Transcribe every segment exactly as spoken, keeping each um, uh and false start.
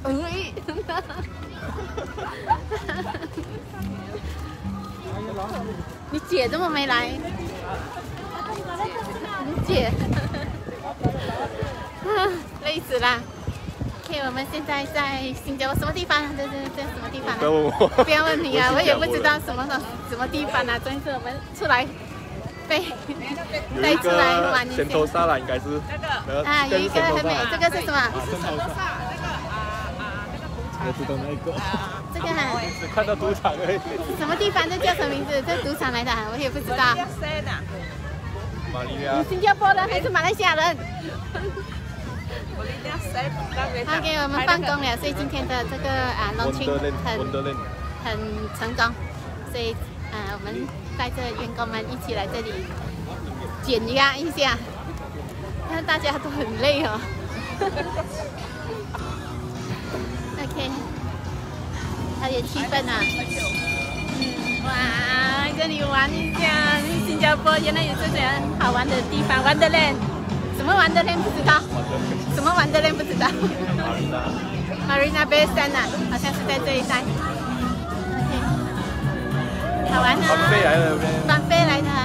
嗯，你姐怎么没来？你姐，啊，累死啦！ OK， 我们现在在新加坡什么地方？这这这什么地方、啊？ 不要问我， 不要问你啊，我也不知道什么什么地方啊。总之我们出来被带出来玩一下。 仙头沙啦，应该是那个啊，有一个很美，这个是什么？ 是仙头沙，那个啊啊那个赌场。 我知道那个。 这个哈， 只看到赌场而已。 什么地方？这叫什么名字？这赌场来的，我也不知道。 马尼拉。 你新加坡人还是马来西亚人？ OK， 我们放工了，所以今天的这个啊 launching 很很成功，所以啊我们带着员工们一起来这里减压一下，看大家都很累哦。OK， 还有气氛啊，嗯，哇，这里玩一下，新加坡原来有这种很好玩的地方 ，Wonderland。 什么玩的嘞？不知道。什么玩的嘞？不知道。Marina Bay Sands 啊，好像是在这一带。OK， 好玩啊！ 翻飞来了， 翻飞来的。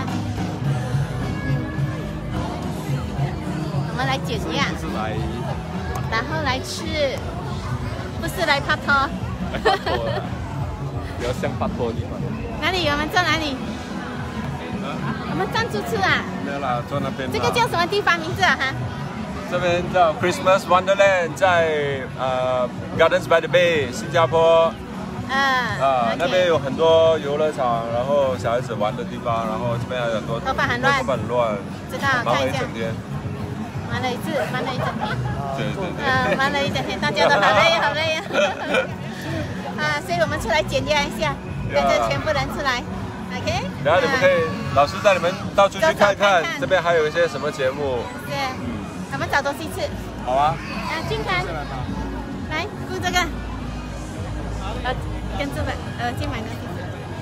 我们来减压，然后来吃，不是来拍拖。 来拍拖了，比较像拍拖的地方。 哪里？我们在哪里？ 我们站住吃啊！ 没有啦，坐那边。 这个叫什么地方名字啊？哈？ 这边叫 Christmas Wonderland， 在呃 Gardens by the Bay， 新加坡。 啊。 啊，那边有很多游乐场，然后小孩子玩的地方，然后这边还有很多。 头发很乱。 头发很乱。 知道。 忙了一整天。 忙了一次，忙了一整天。 对对对。 啊，忙了一整天，大家都好累，好累啊！啊，所以我们出来检验一下，跟着全部人出来。 OK， 然后你们可以，老师带你们到处去看看，这边还有一些什么节目。 对，我们找东西吃。 好啊。 啊，俊凯，来顾这个，呃，跟这个，呃，先买东西。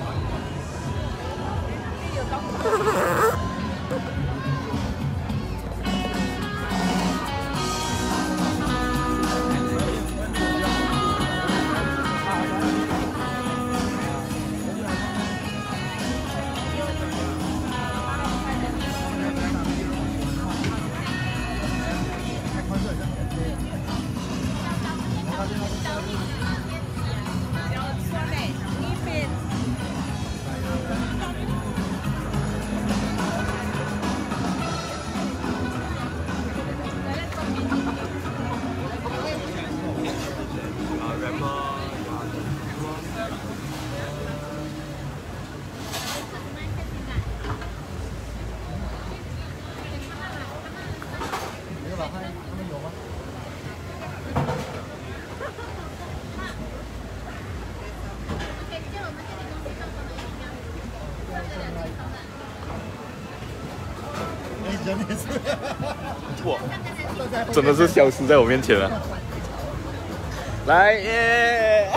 哇，真的是消失在我面前了。来耶！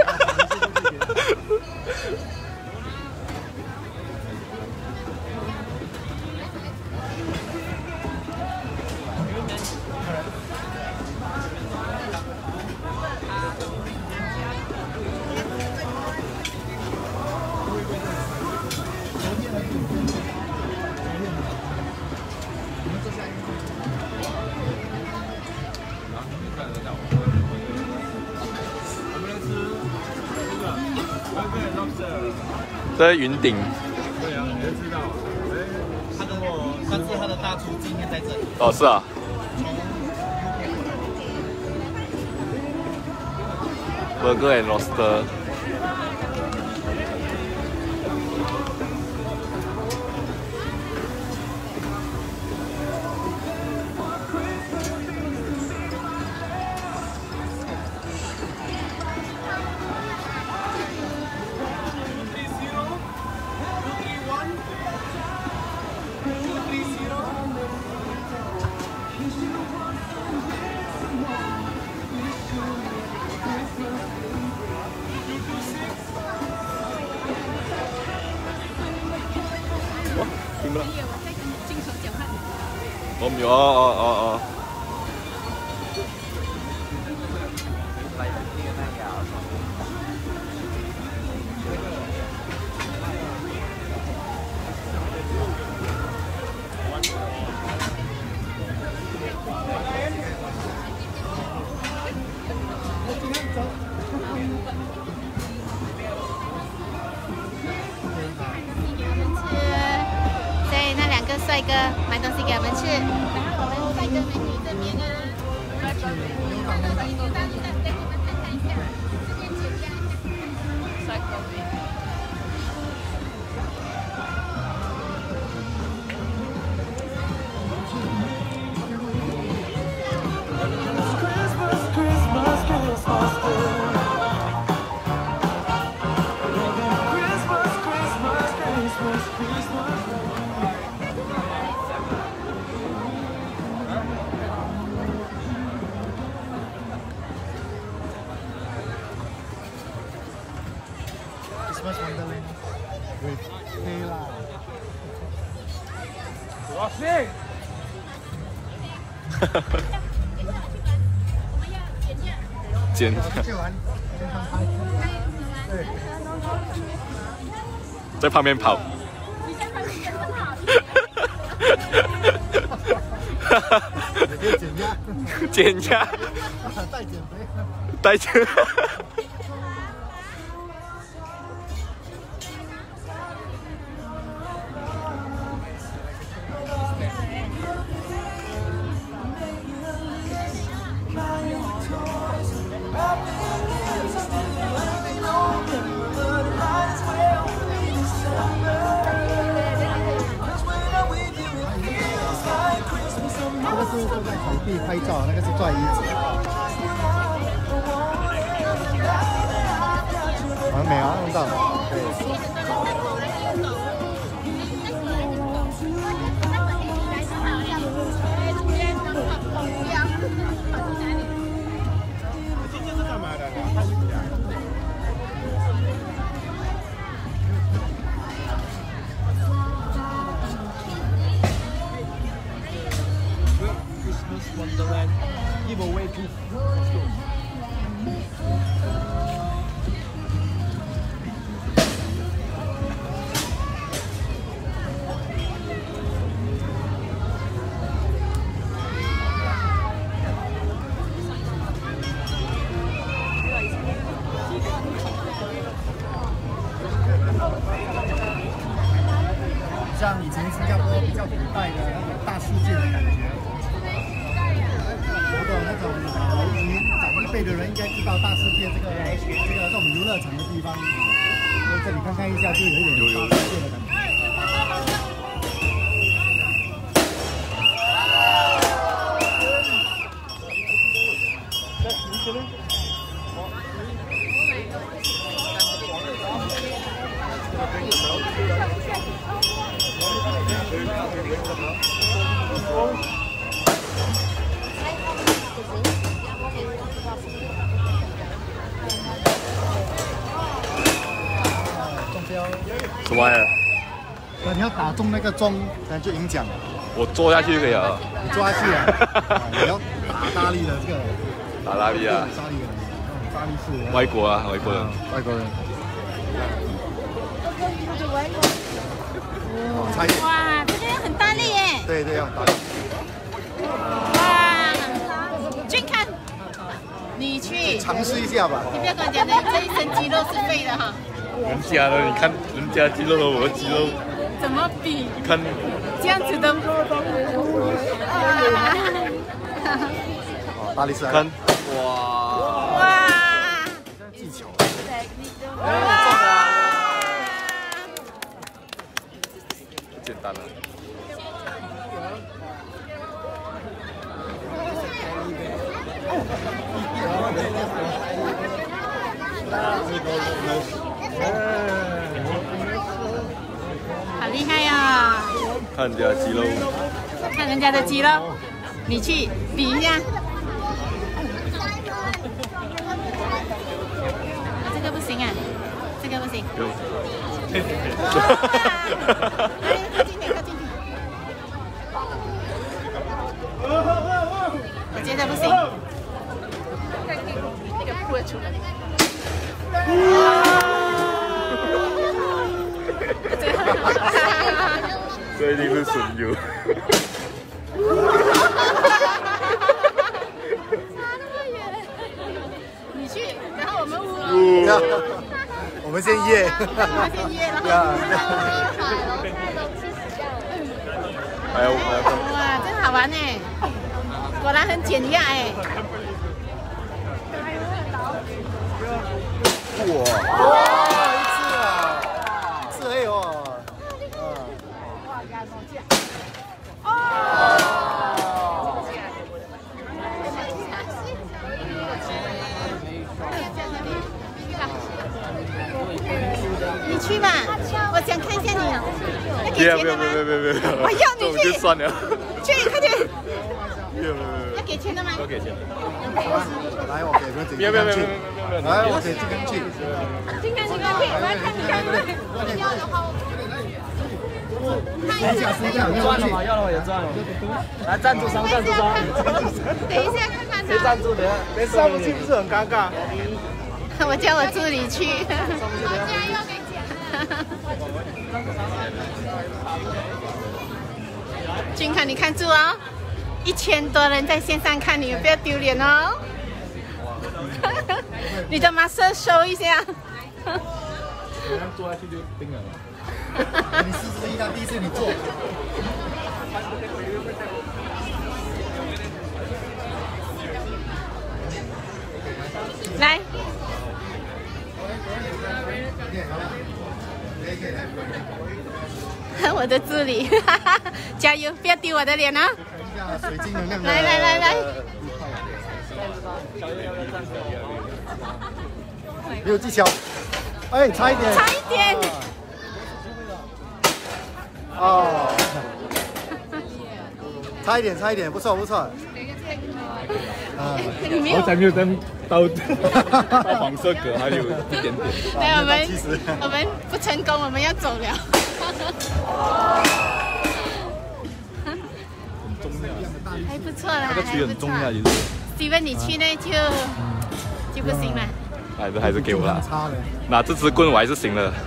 这是云顶。 对啊，你就知道，哎，他跟我，但是他的大厨今天在这里。 哦，是啊。Burger and Lobster。听不到。我唔要哦哦哦哦。 个帅哥买东西给我们吃，然后我们帅哥美女这边呢，再给你们看看一下，这边减价，帅哥美女。 Christmas Wonderland with Kayla。哇塞！哈哈哈。 剪一下。 剪完，先拍。对。 在旁边跑。 你在旁边怎么跑？ 哈哈哈。也可以减压。 减压。 带减肥。 带减。 这个是坐在草地拍照，那个是拽椅子。好像没有用到。对。Wonderland give away to let's go. 像以前新加坡比较古代的那种大世界的感觉。如果那种已经长一辈的人应该知道大世界这个这个这种游乐场的地方，所以这里看看一下就有一点大世界的感觉。 什么玩意儿？ 那你要打中那个钟，那就赢奖了。 我坐下去就可以了。 你坐下去啊！你要打大力的这个。 打大力啊！ 大力的，大力士。 外国啊，外国人。 外国人。 哇，这个很大力耶！ 对对，要很大力。 哇，俊看，你去尝试一下吧。 你不要跟我讲的，这一身肌肉是废的哈。 人家的，你看人家肌肉和我的肌肉怎么比？ 你看这样子的。 哦，大力士。 看，哇哇！ 技巧。 哇！ 简单了。 好厉害呀！ 看人家肌肉， 看人家的肌肉，你去比一下。这个不行啊，这个不行。靠近点，靠近点。我觉得不行。那个不会出来。 这一定是损友。 你去，然后我们五。 我们先耶。 我们先耶，然后。 还有还有。 哇，真好玩哎！果然很减压哎。 哇！哇！一次啊，一次而已哦。 你去吧，我想看一下你。要给钱的吗？ 别别别别别！ 我要你去。 就算了。 去，快点。 别别别！ 要给钱的吗？ 要给钱。 来，我给个这个进去。来，我给这个进。 进看进看，我要看你看对。要的话， 看一下，看一下， 赚了吗？要了吗？也赚了。来，赞助商，赞助商。 等一下看看他。 谁赞助的？ 没上不去不是很尴尬？ 我叫我助理去。我家要给钱。君凯，你看住哦，一千多人在线上看你，不要丢脸哦。你的马上收一下。 坐下去就冰了。 你试试一下，第一次你做。 来。我的助理，加油，不要丢我的脸啊！ 水晶能量。 来来来来。 没有技巧。哎，差一点。 差一点。 哦。差一点，差一点，不错不错。 啊，你没有。 好彩没有登到到黄色格，还有一点点。 来，我们我们不成功，我们要走了。还不错啦， 那个区很重要，也是。 Steven，你去呢就就不行了。 还是还是给我啦。拿这支棍我还是行了。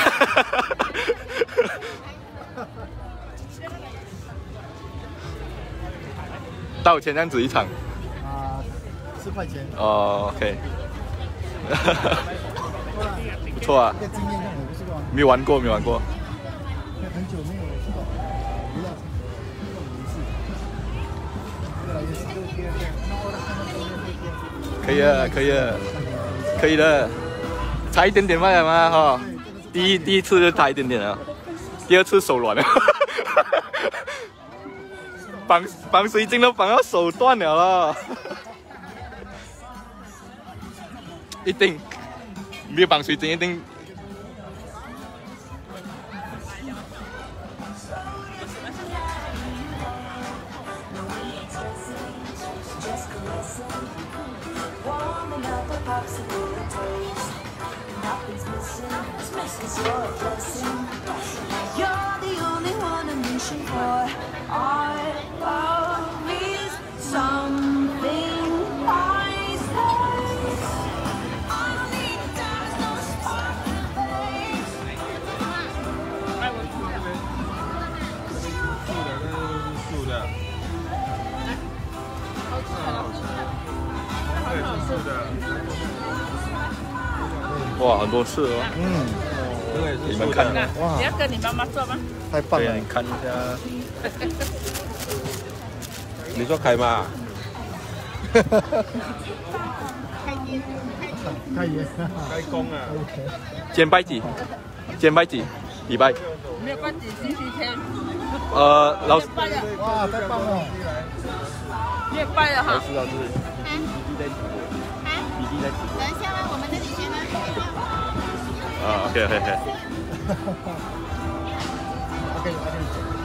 多少钱这样子一场？ 啊，四块钱。 哦 ，OK。不错啊。没有玩过，没有玩过。 很久没有这个娱乐场。 可以啊，可以啊，可以的，差一点点罢了嘛哈。第一第一次就差一点点了，第二次手软了，绑绑水晶都绑到手断了了，一定没有绑水晶一定。哇，很多次哦。嗯，这个也是你们看哇，你要跟你妈妈做吗？ 太棒了， 你看一下。 你說啟嘛？ 開嘢， 開工啊！ 今拜幾？今拜幾？禮拜？ 沒有拜幾，星期天。 呃，老師。 哇，太棒了！ 越拜了哈。 老師，老師。比例在直播。啊？比例在直播。 等一下啦，我們這裡先啦。 啊 ，OK OK OK。 OK OK。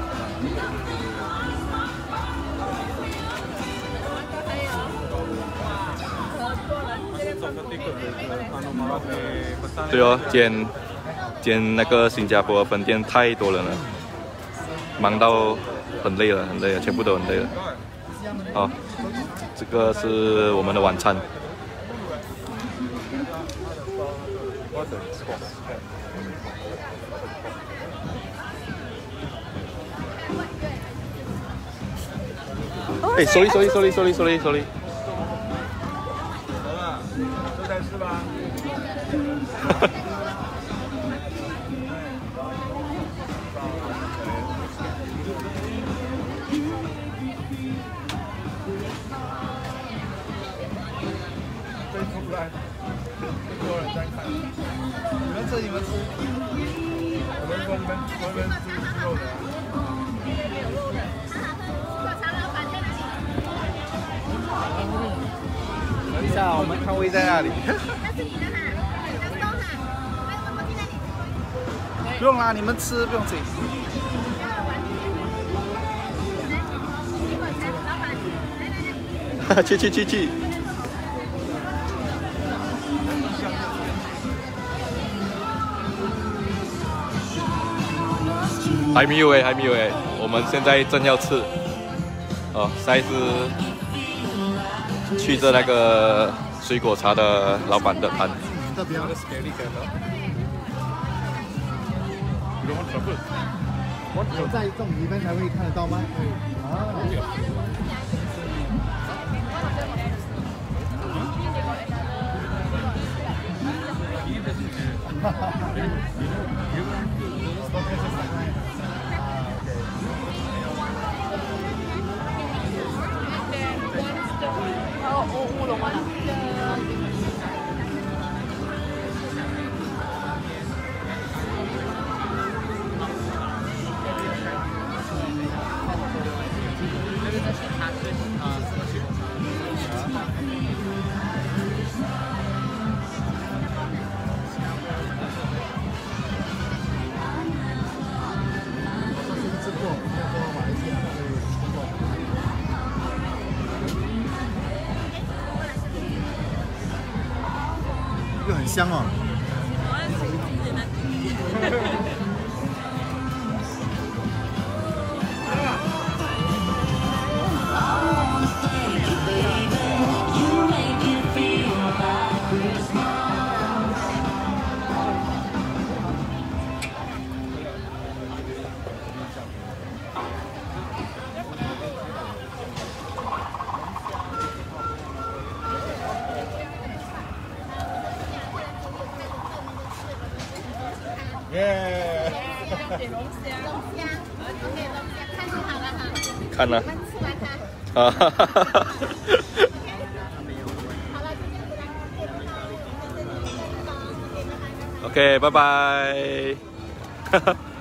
对哦，今天今天那个新加坡分店太多人了，忙到很累了，很累了，全部都很累了。好，这个是我们的晚餐。哎 ，sorry sorry sorry sorry sorry sorry。 都在吃吧。 等一下，我们摊位在那里。不用啦，你们吃不用紧。 去去去去！还没有哎，还没有哎，我们现在正要吃。哦，下一次去着那个水果茶的老板的摊。 这边。有在这种地方才会看得到吗？啊。哈哈哈。乌龙啊！又很香哦。耶！点龙虾，龙虾 ，OK， 龙虾看就好了哈。 看了。 吃完它。 啊哈哈哈哈。OK， 拜拜。